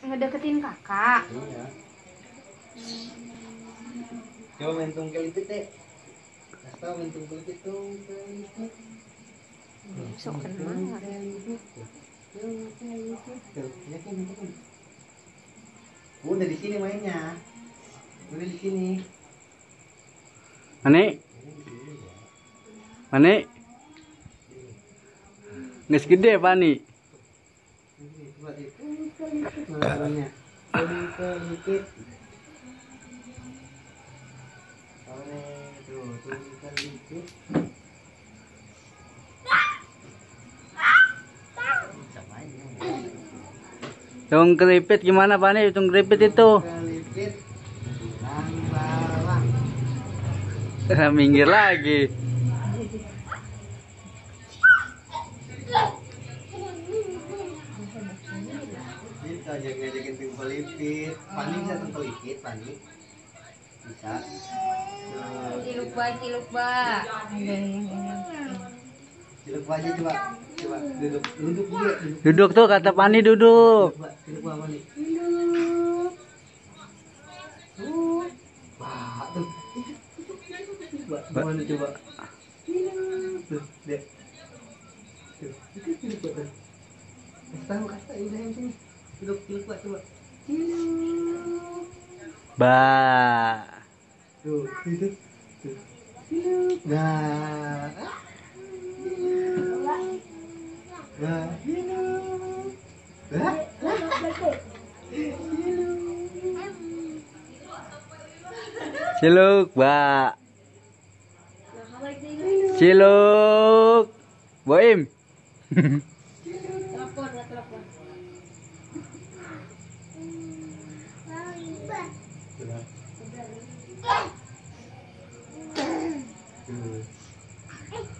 ngedeketin kakak. Iya. Coba main tungkel lipit deh. Kasih main tungkel lipit lipit. Sok kenal. Udah di sini mainnya. Udah di sini. Mane? Nges gede apa nih? Buat itu namanya. Tungkel lipit. Tuh, tungkel lipit. Tung keripit gimana Pak nih? Tung keripit itu. Kelipit bawang. Minggir lagi. Bisa ngajakin tungkel lipit. Pani bisa tungkel lipit, Pani. Bisa. Ciluk ba. Ciluk aja coba. Coba duduk dia. Duduk tuh kata Pani duduk. Ciluk apa nih? Wah, tuh. Gimana coba? Tuh, deh. Tuh, ciluk tuh. Kasih tahu udah yang sini. Ciluk Pak coba. Ciluk. Ba. Tuh, ciluk. Tuh. Ciluk. Nah. Nah, ciluk. Nah. Ciluk, Ba. Ciluk. Boim. Tuh.